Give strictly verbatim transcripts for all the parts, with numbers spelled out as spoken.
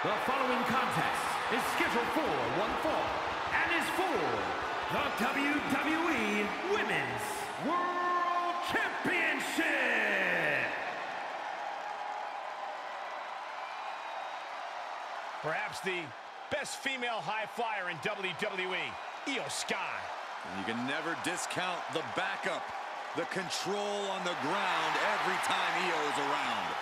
The following contest is scheduled for one fall and is for the W W E Women's World Championship. Perhaps the best female high flyer in W W E, Iyo Sky. You can never discount the backup, the control on the ground every time Iyo is around.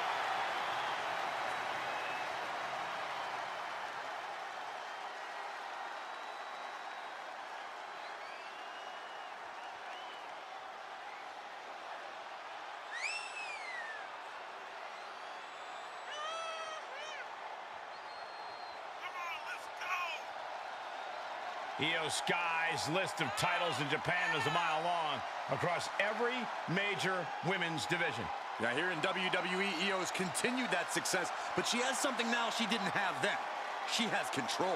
Iyo Sky's list of titles in Japan is a mile long across every major women's division. Yeah, here in W W E, Iyo has continued that success, but she has something now she didn't have then. She has control.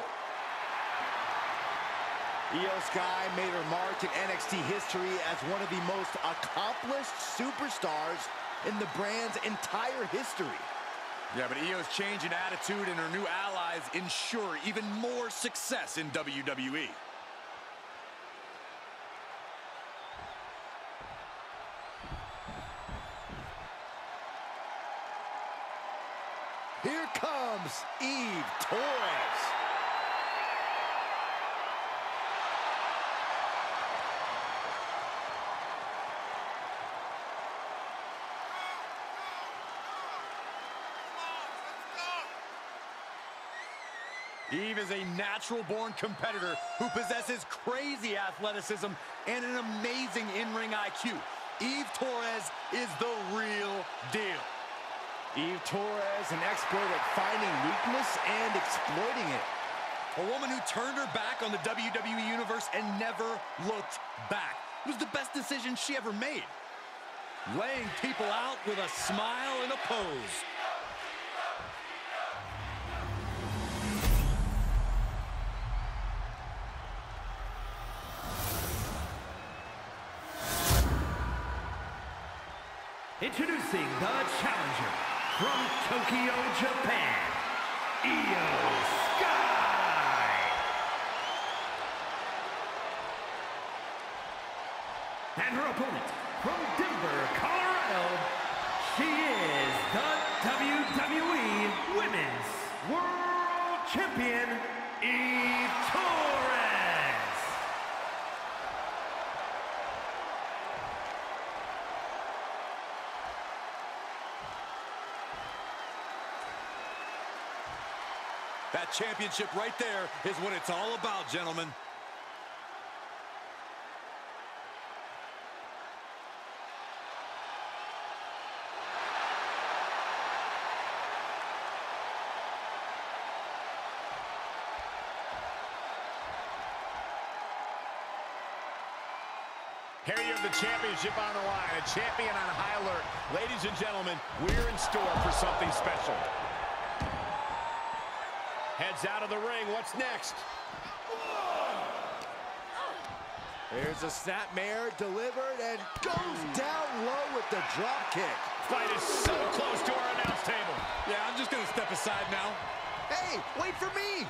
Iyo Sky made her mark in N X T history as one of the most accomplished superstars in the brand's entire history. Yeah, but Io's change in attitude and her new allies ensure even more success in W W E. Here comes Eve Torres. Eve is a natural-born competitor who possesses crazy athleticism and an amazing in-ring I Q. Eve Torres is the real deal. Eve Torres, an expert at finding weakness and exploiting it. A woman who turned her back on the W W E Universe and never looked back. It was the best decision she ever made. Laying people out with a smile and a pose. Introducing the challenger from Tokyo, Japan, Iyo Sky. And her opponent from Denver, Colorado, she is the W W E Women's World Champion, Eve Torres. That championship right there is what it's all about, gentlemen. Here you have the championship on the line, a champion on high alert. Ladies and gentlemen, we're in store for something special. Heads out of the ring. What's next? There's a snapmare delivered and goes down low with the drop kick. Fight is so close to our announce table. Yeah, I'm just going to step aside now. Hey, wait for me!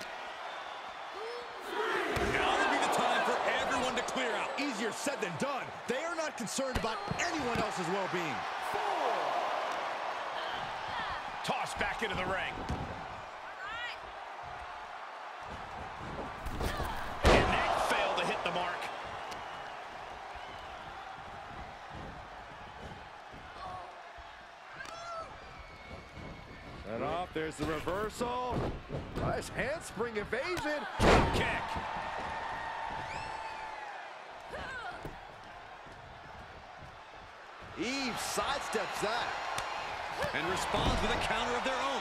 Now would be the time for everyone to clear out. Easier said than done. They are not concerned about anyone else's well-being. Toss back into the ring. The mark. Set off, there's the reversal. Nice handspring evasion. Kick. Eve sidesteps that. And responds with a counter of their own.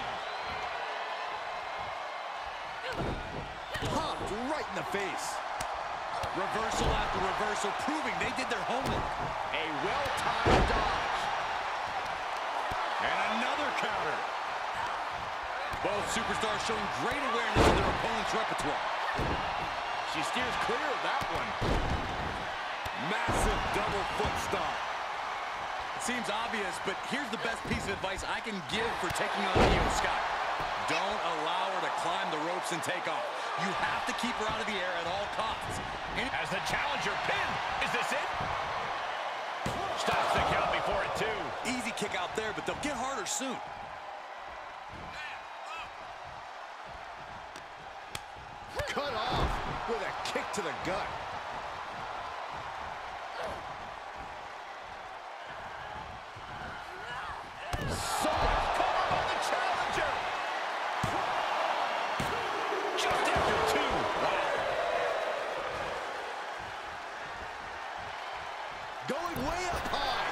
Popped right in the face. Reversal after reversal, proving they did their homework. A well-timed dodge. And another counter. Both superstars showing great awareness of their opponent's repertoire. She steers clear of that one. Massive double foot stomp. It seems obvious, but here's the best piece of advice I can give for taking on Iyo Sky. Don't allow her to climb the ropes and take off. You have to keep her out of the air at all costs. And as the challenger pinned, is this it? Stops the count before it, too. Easy kick out there, but they'll get harder soon. Cut off with a kick to the gut. So much cover on the challenger. Just after two. Wow. Going way up high.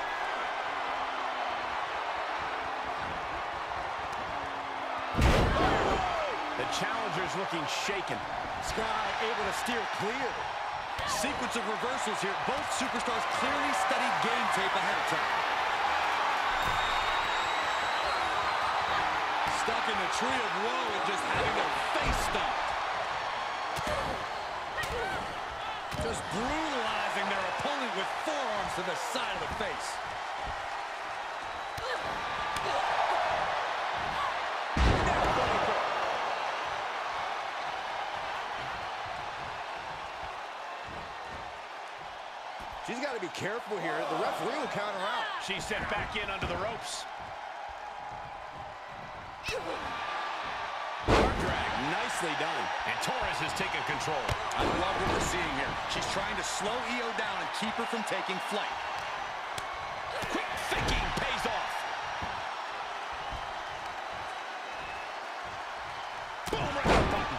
The challenger's looking shaken. Sky able to steer clear. Sequence of reversals here. Both superstars clearly studied game tape ahead of time. Stuck in the tree of woe and just having their face stomped. Just brutalizing their opponent with forearms to the side of the face. She's got to be careful here. The referee will count her out. She's sent back in under the ropes. Arm drag, nicely done. And Torres has taken control. I love what we're seeing here. She's trying to slow E O down and keep her from taking flight. Quick thinking pays off. Boom, right on the button.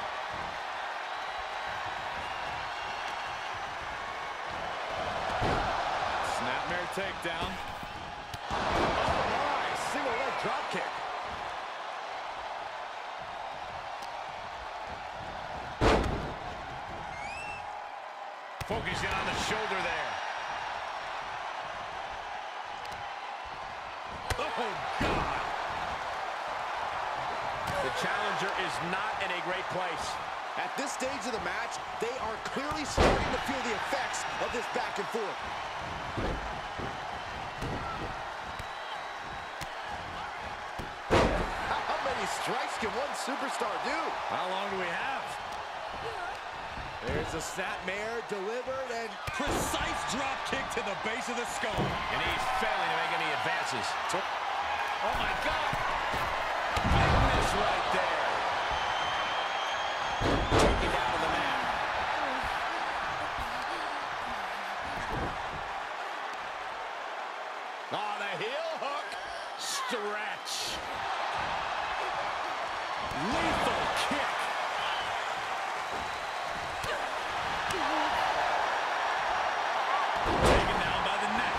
Snapmare takedown. Oh, my. Single leg drop kick. Focusing on the shoulder there. Oh, God. The challenger is not in a great place. At this stage of the match, they are clearly starting to feel the effects of this back and forth. How many strikes can one superstar do? How long do we have? There's a snapmare delivered and Precise drop kick to the base of the skull. And he's failing to make any advances. Oh, my God. Big miss right there. Taken down to the mat. Oh, the heel hook. Stretch. Lethal kick. Taken down by the neck.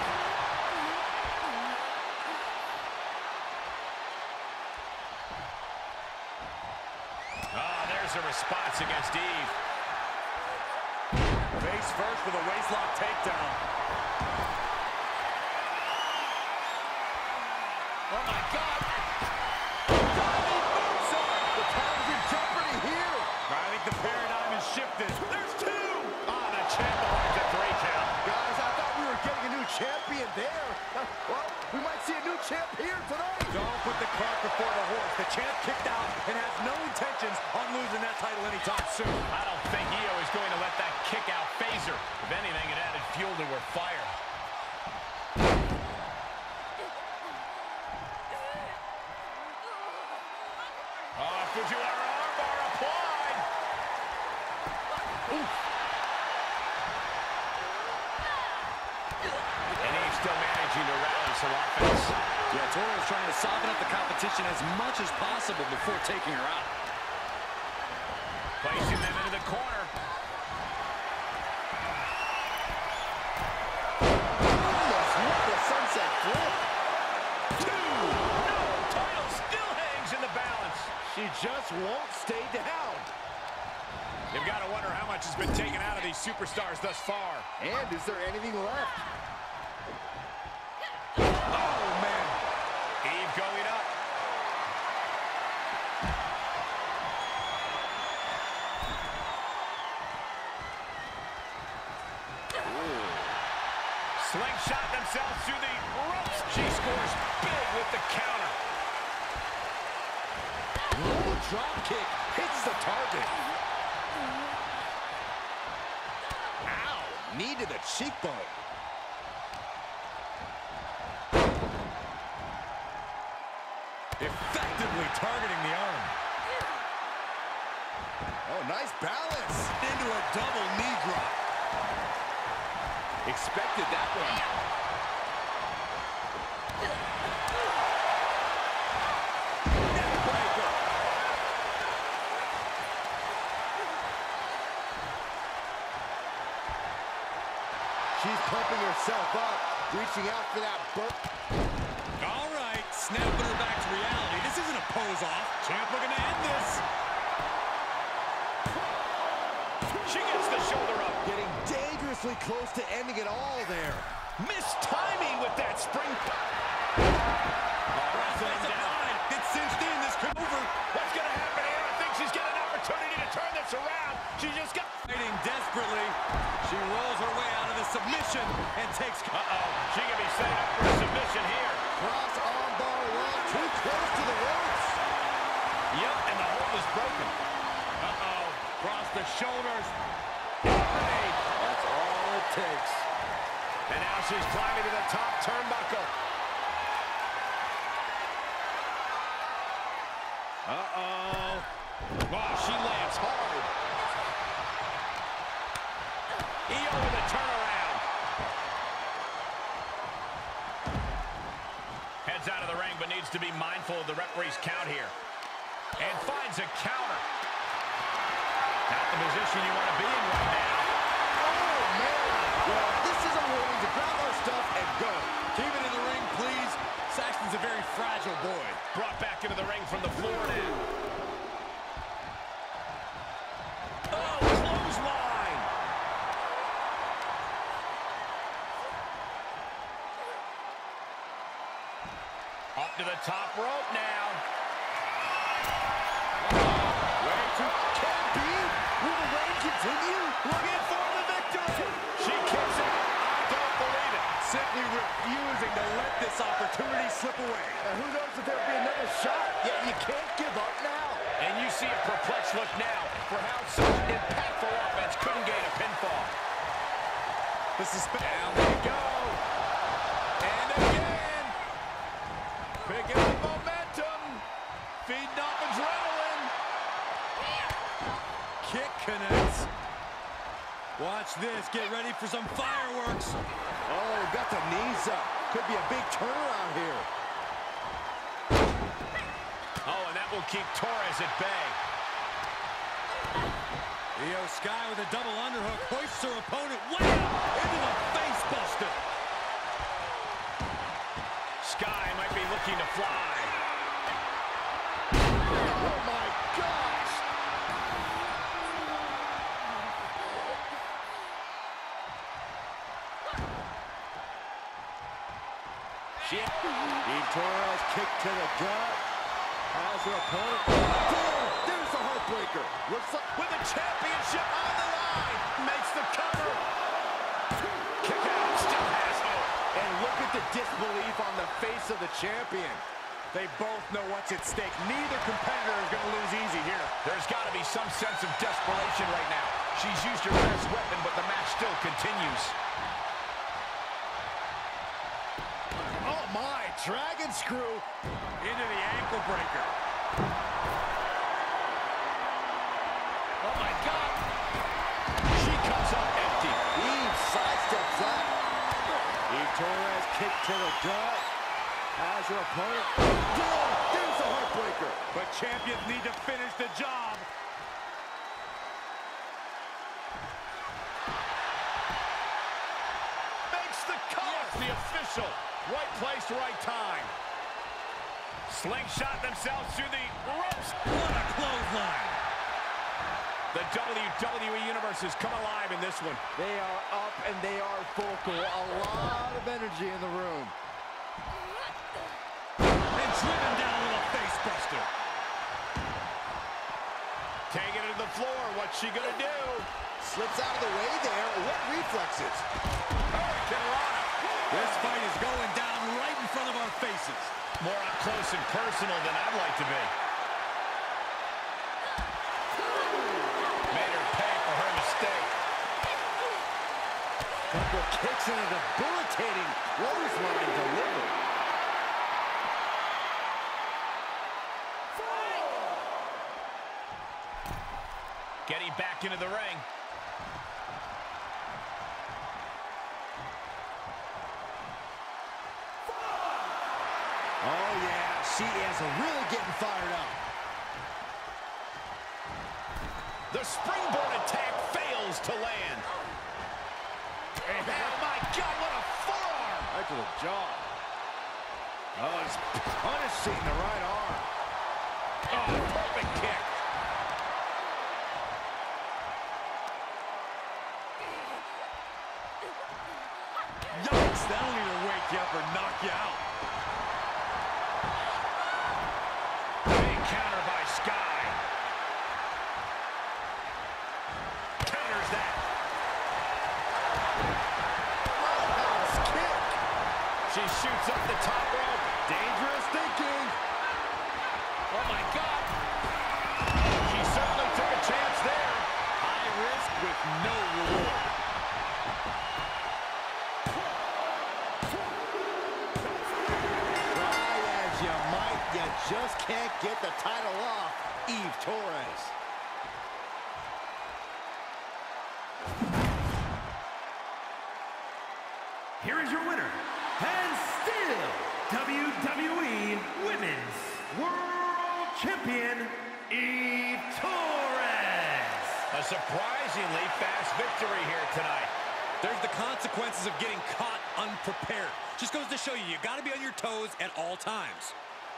Oh, there's a response against Eve. Face first with a waistlock takedown. Oh, my God. diving moonsault. The time's in jeopardy here. I think the paradigm has shifted. There's two. Ah, the champ arrives at three count. Guys, I thought we were getting a new champion there. Well, we might see a new champ here tonight. Don't put the cart before the horse. The champ kicked out and has no intentions on losing that title anytime soon. I don't think Io is going to let that kick out phase her. If anything, it added fuel to her fire. Oh, Fujiwara armbar applied. Oof. And he's still managing to rally some offense. Yeah, Torres trying to soften up the competition as much as possible before taking her out. Placing them into the corner. Almost with the sunset flip. Two. No, title still hangs in the balance. She just won't stay down. You've got to wonder how much has been taken out of these superstars thus far. And is there anything left? Oh, man. Eve going up. Ooh. Slingshot themselves through the ropes. She scores big with the counter. drop kick hits the target. Ow! Knee to the cheekbone. Effectively targeting the arm. Oh, nice balance. Into a double knee drop. Expected that one. Neckbreaker. She's pumping herself up, reaching out for that burp. All right, snapping her back to reality. This isn't a pose-off. Champ looking to end this. She gets the shoulder up. Getting dangerously close to ending it all there. Missed timing with that spring. That's a line. It's cinched in. This could over. What's going to happen here? I think she's got an opportunity to turn this around. She just got... Fighting desperately. She rolls her way out of the submission and takes... Uh-oh. She can be set up for a submission here. Cross armbar lock, too close to the ropes. Yep, and the hold is broken. Uh-oh. Cross the shoulders. That's all it takes. And now she's climbing to the top turnbuckle. Uh-oh. Wow, she lands hard. Io with a turnaround. Heads out of the ring, but needs to be mindful of the referee's count here. And finds a counter. Not the position you want to be in right now. Oh, man. Well, this is a warning to grab our stuff and go. Keep it in the ring, please. Saxton's a very fragile boy. Brought back into the ring from the floor now. Oh, clothesline. Up to the top rope now. Way to can't be. Will the reign continue? Looking for the victory. She kicks it. I don't believe it. Simply refusing to let this opportunity slip away. And who knows if there'll be another shot? Yet you can't give up now. And you see a perplexed look now for how such impactful offense couldn't gain a pinfall. The suspense. Down we go. And again. Picking up momentum. Feeding off adrenaline. Kick connects. Watch this. Get ready for some fireworks. Oh, got the knees up. Could be a big turnaround here. Oh, and that will keep Torres at bay. Io Sky with a double underhook hoists her opponent way up into the face buster. Sky might be looking to fly. Oh, my gosh. She... Eve Torres kick to the gut. Has her opponent. Boom! There's the heartbreaker. Looks like With the championship on the line. Makes the cover. Kick out. Still has hope. And look at the disbelief on the face of the champion. They both know what's at stake. Neither competitor is going to lose easy here. There's got to be some sense of desperation right now. She's used her best weapon, but the match still continues. Oh my, dragon screw. Into the ankle breaker. Oh my God. She comes up empty. Eve sidesteps that. Eve Torres kick to the gut. Has her opponent. Boom! There's the heartbreaker. But champions need to finish the job. Makes the cut. Yes, the official. Right place, right time. Slingshot themselves through the ropes. What a clothesline. The W W E Universe has come alive in this one. They are up and they are vocal. A lot of energy in the room. And driven down with a face buster. Taking it to the floor. What's she gonna do? Slips out of the way there. What reflexes? Hurricane Rana. This fight is going down right in front of our faces. More up close and personal than I'd like to be. connects in a debilitating clothesline delivery. Getting back into the ring. Oh, yeah, she is really getting fired up. The springboard attack fails to land. And, oh, my God, what a forearm. Right to the jaw. Oh, he's punishing the right arm. Oh, perfect kick. Yikes, that'll either wake you up or knock you out. Big counter by Sky. Counters that. Roundhouse kick. She shoots up the top rope. Dangerous thinking. Oh, my God. She certainly took a chance there. High risk with no reward. You just can't get the title off Eve Torres. Here is your winner, and still W W E Women's World Champion, Eve Torres. A surprisingly fast victory here tonight. There's the consequences of getting caught unprepared. Just goes to show you, you got to be on your toes at all times.